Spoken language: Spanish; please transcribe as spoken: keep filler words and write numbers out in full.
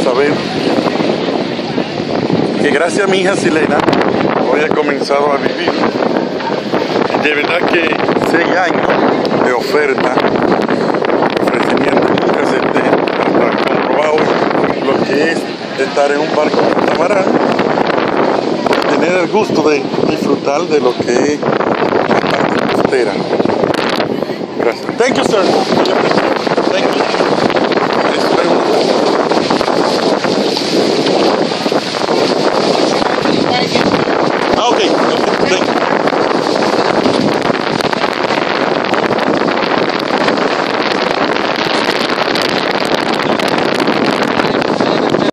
saber que gracias a mi hija Silena hoy he comenzado a vivir. De verdad que seis años de oferta, ofrecimiento, nunca acepté hasta comprobar hoy lo que es estar en un barco catamarán, tener el gusto de disfrutar de lo que es la parte costera. Gracias. Thank you, sir. Thank you.